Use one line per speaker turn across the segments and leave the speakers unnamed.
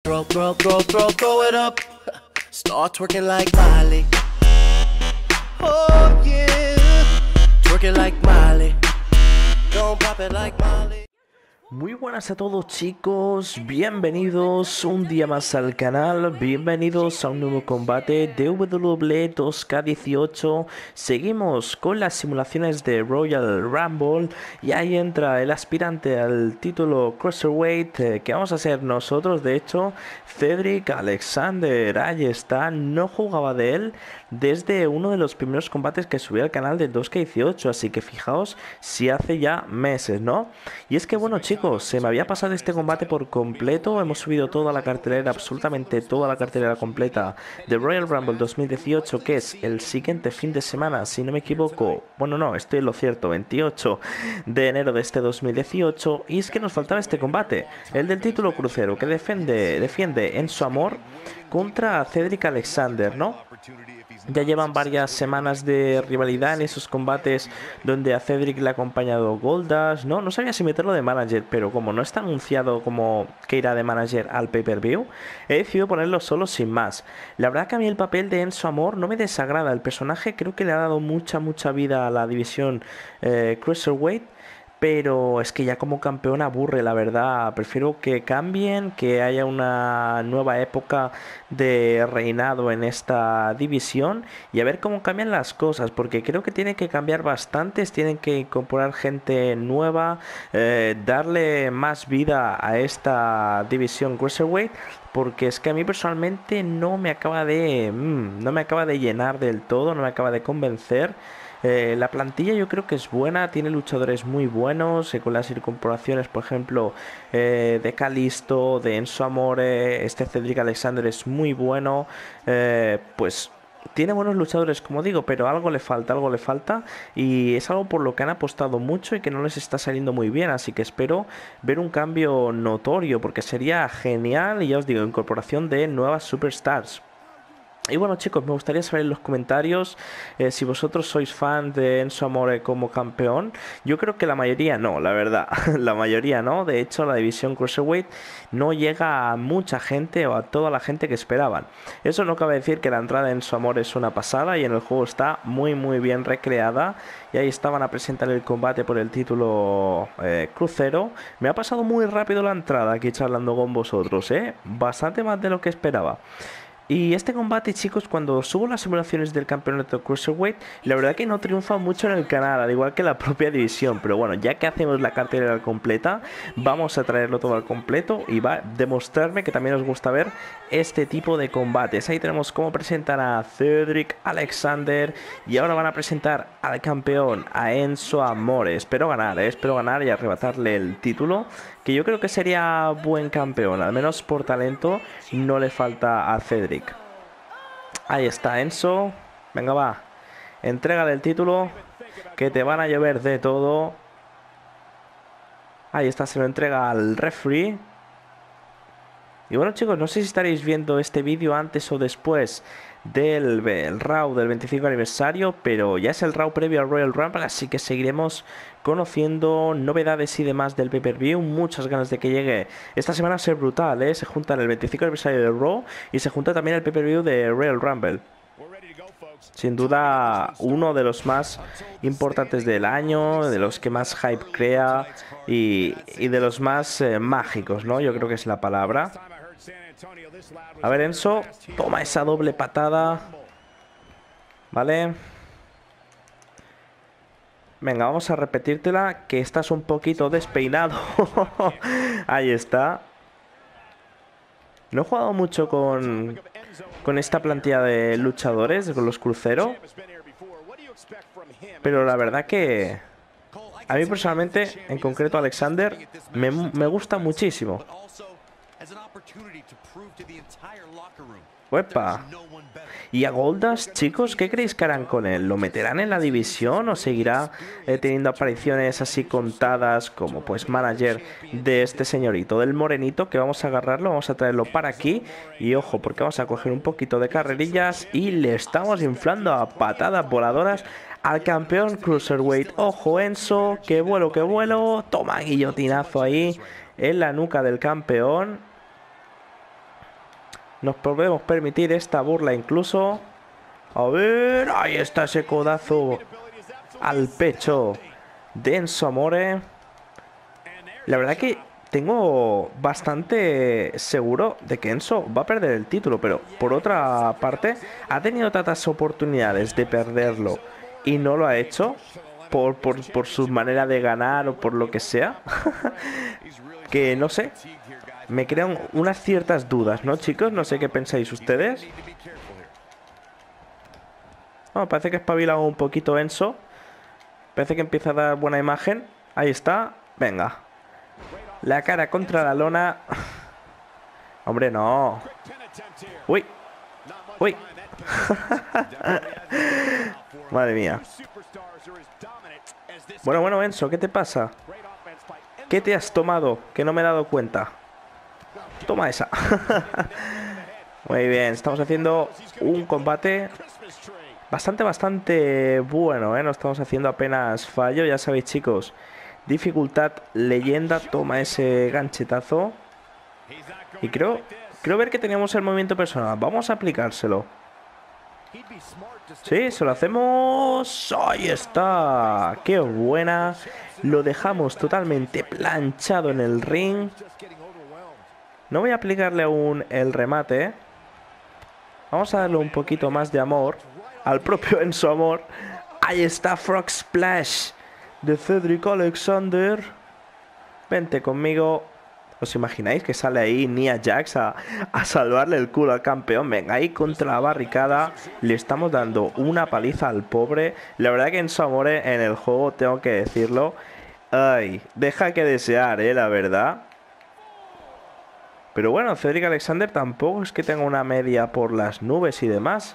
Throw it up. Start twerking like Miley. Oh yeah. Twerking like Miley. Don't pop it like Miley.
Muy buenas a todos chicos, bienvenidos un día más al canal, bienvenidos a un nuevo combate de WWE 2K18. Seguimos con las simulaciones de Royal Rumble y ahí entra el aspirante al título Cruiserweight que vamos a ser nosotros, de hecho, Cedric Alexander. Ahí está, no jugaba de él desde uno de los primeros combates que subí al canal de 2K18, así que fijaos si hace ya meses, ¿no? Y es que bueno chicos, se me había pasado este combate por completo, hemos subido toda la cartelera, absolutamente toda la cartelera completa de Royal Rumble 2018, que es el siguiente fin de semana, si no me equivoco, bueno no, estoy en lo cierto, 28 de enero de este 2018, y es que nos faltaba este combate, el del título crucero, que defiende Enzo Amor contra Cedric Alexander, ¿no? Ya llevan varias semanas de rivalidad en esos combates donde a Cedric le ha acompañado Goldust, ¿no? No sabía si meterlo de manager, pero como no está anunciado como que irá de manager al pay-per-view, he decidido ponerlo solo sin más. La verdad que a mí el papel de Enzo Amor no me desagrada. El personaje creo que le ha dado mucha vida a la división Cruiserweight. Pero es que ya como campeón aburre, la verdad. Prefiero que cambien, que haya una nueva época de reinado en esta división y a ver cómo cambian las cosas, porque creo que tienen que cambiar bastantes, tienen que incorporar gente nueva, darle más vida a esta división Cruiserweight, porque es que a mí personalmente no me acaba de llenar del todo, no me acaba de convencer. La plantilla yo creo que es buena, tiene luchadores muy buenos, con las incorporaciones por ejemplo de Kalisto, de Enzo Amore, este Cedric Alexander es muy bueno, pues tiene buenos luchadores como digo, pero algo le falta y es algo por lo que han apostado mucho y que no les está saliendo muy bien, así que espero ver un cambio notorio porque sería genial y ya os digo, incorporación de nuevas superstars. Y bueno chicos, me gustaría saber en los comentarios si vosotros sois fan de Enzo Amore como campeón. Yo creo que la mayoría no, la verdad, la mayoría no. De hecho la división Cruiserweight no llega a mucha gente o a toda la gente que esperaban. Eso no cabe decir que la entrada de Enzo Amore es una pasada y en el juego está muy bien recreada. Y ahí estaban a presentar el combate por el título crucero. Me ha pasado muy rápido la entrada aquí charlando con vosotros, bastante más de lo que esperaba. Y este combate chicos, cuando subo las simulaciones del campeonato Cruiserweight, la verdad que no triunfa mucho en el canal, al igual que la propia división. Pero bueno, ya que hacemos la cartelera completa, vamos a traerlo todo al completo y va a demostrarme que también os gusta ver este tipo de combates. Ahí tenemos cómo presentan a Cedric Alexander y ahora van a presentar al campeón, a Enzo Amore. Espero ganar y arrebatarle el título, que yo creo que sería buen campeón, al menos por talento no le falta a Cedric. Ahí está Enzo, venga va, entrégale el título, que te van a llover de todo. Ahí está, se lo entrega al referee. Y bueno chicos, no sé si estaréis viendo este vídeo antes o después del Raw del 25 aniversario, pero ya es el Raw previo al Royal Rumble, así que seguiremos conociendo novedades y demás del pay-per-view. Muchas ganas de que llegue esta semana, a ser brutal, se juntan el 25 aniversario del Raw y se junta también el pay-per-view de Royal Rumble. Sin duda uno de los más importantes del año, de los que más hype crea y de los más mágicos, ¿no? Yo creo que es la palabra. A ver Enzo, toma esa doble patada. Vale. Venga, vamos a repetírtela, que estás un poquito despeinado. Ahí está. No he jugado mucho con esta plantilla de luchadores, con los cruceros, pero la verdad que a mí personalmente, en concreto Alexander, me gusta muchísimo. ¡Uepa! Y a Goldust, chicos, ¿qué creéis que harán con él? ¿Lo meterán en la división o seguirá teniendo apariciones así contadas como pues manager de este señorito, del morenito, que vamos a agarrarlo, vamos a traerlo para aquí y ojo, porque vamos a coger un poquito de carrerillas y le estamos inflando a patadas voladoras al campeón Cruiserweight? Ojo Enzo, que vuelo, toma guillotinazo ahí en la nuca del campeón. Nos podemos permitir esta burla incluso. A ver, ahí está ese codazo al pecho de Enzo Amore. La verdad que tengo bastante seguro de que Enzo va a perder el título, pero por otra parte ha tenido tantas oportunidades de perderlo y no lo ha hecho por su manera de ganar o por lo que sea, que no sé, me crean unas ciertas dudas, ¿no, chicos? No sé qué pensáis ustedes. Oh, parece que ha espabilado un poquito Enzo. Parece que empieza a dar buena imagen. Ahí está, venga. La cara contra la lona. Hombre, no. Uy. Uy. Madre mía. Bueno, Enzo, ¿qué te pasa? ¿Qué te has tomado? Que no me he dado cuenta. Toma esa. Muy bien, estamos haciendo un combate bastante bueno, ¿eh? No estamos haciendo apenas fallo, ya sabéis, chicos. Dificultad leyenda, toma ese ganchetazo. Y creo ver que teníamos el movimiento personal. Vamos a aplicárselo. Sí, se lo hacemos. Ahí está. Qué buena. Lo dejamos totalmente planchado en el ring. No voy a aplicarle aún el remate, ¿eh? Vamos a darle un poquito más de amor al propio Enzo Amor. Ahí está, Frog Splash de Cedric Alexander. Vente conmigo. ¿Os imagináis que sale ahí Nia Jax a salvarle el culo al campeón? Venga, ahí contra la barricada. Le estamos dando una paliza al pobre. La verdad que Enzo Amore en el juego, tengo que decirlo, ay, deja que desear, la verdad. Pero bueno, Cedric Alexander tampoco es que tenga una media por las nubes y demás.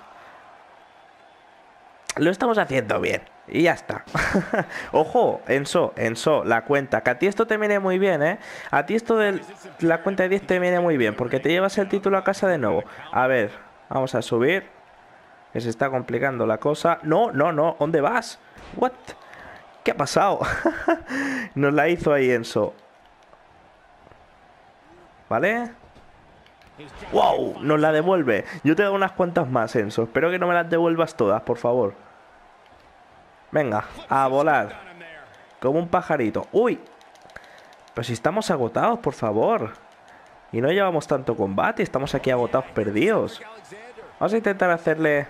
Lo estamos haciendo bien. Y ya está. Ojo, Enzo, la cuenta. Que a ti esto te viene muy bien, ¿eh? A ti esto de la cuenta de 10 te viene muy bien, porque te llevas el título a casa de nuevo. A ver, vamos a subir. Que se está complicando la cosa. No. ¿Dónde vas? What? ¿Qué ha pasado? Nos la hizo ahí Enzo. ¿Vale? ¡Wow! Nos la devuelve. Yo te doy unas cuantas más, Enzo. Espero que no me las devuelvas todas, por favor. Venga, a volar. Como un pajarito. ¡Uy! Pero si estamos agotados, por favor. Y no llevamos tanto combate. Estamos aquí agotados, perdidos. Vamos a intentar hacerle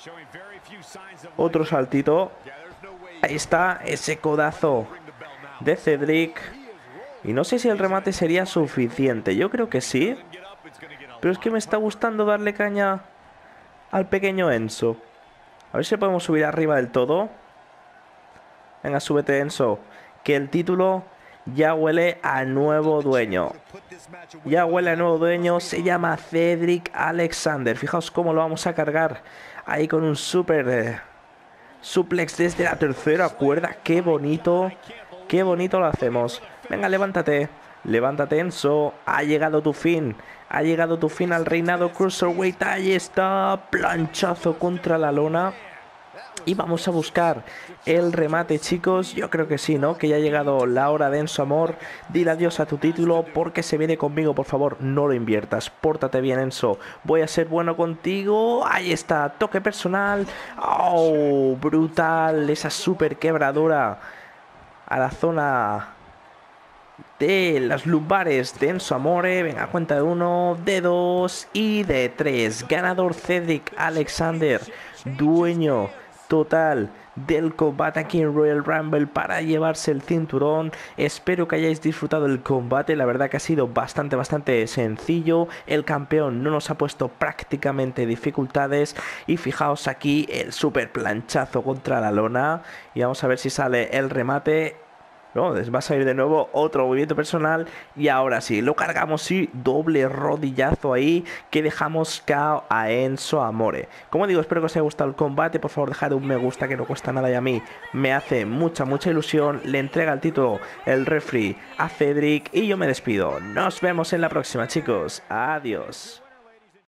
otro saltito. Ahí está, ese codazo de Cedric. Y no sé si el remate sería suficiente. Yo creo que sí. Pero es que me está gustando darle caña al pequeño Enzo. A ver si podemos subir arriba del todo. Venga, súbete, Enzo. Que el título ya huele a nuevo dueño. Ya huele a nuevo dueño. Se llama Cedric Alexander. Fijaos cómo lo vamos a cargar. Ahí con un super suplex desde la tercera cuerda. Qué bonito. Qué bonito lo hacemos. Venga, levántate. Levántate, Enzo. Ha llegado tu fin. Ha llegado tu fin al reinado Cruiserweight. Ahí está. Planchazo contra la lona. Y vamos a buscar el remate, chicos. Yo creo que sí, ¿no? Que ya ha llegado la hora de Enzo Amor. Dile adiós a tu título porque se viene conmigo. Por favor, no lo inviertas. Pórtate bien, Enzo. Voy a ser bueno contigo. Ahí está. Toque personal. ¡Oh! Brutal. Esa super quebradura a la zona de las lumbares de Enzo Amore. Venga, cuenta de 1, de 2 y de 3. Ganador Cedric Alexander. Dueño total del combate aquí en Royal Rumble para llevarse el cinturón. Espero que hayáis disfrutado el combate. La verdad que ha sido bastante sencillo. El campeón no nos ha puesto prácticamente dificultades. Y fijaos aquí el super planchazo contra la lona. Y vamos a ver si sale el remate. No, va a salir de nuevo otro movimiento personal. Y ahora sí, lo cargamos y doble rodillazo ahí que dejamos KO a Enzo Amore. Como digo, espero que os haya gustado el combate. Por favor, dejad un me gusta que no cuesta nada y a mí me hace mucha ilusión. Le entrega el título el referee a Cedric y yo me despido. Nos vemos en la próxima, chicos. Adiós.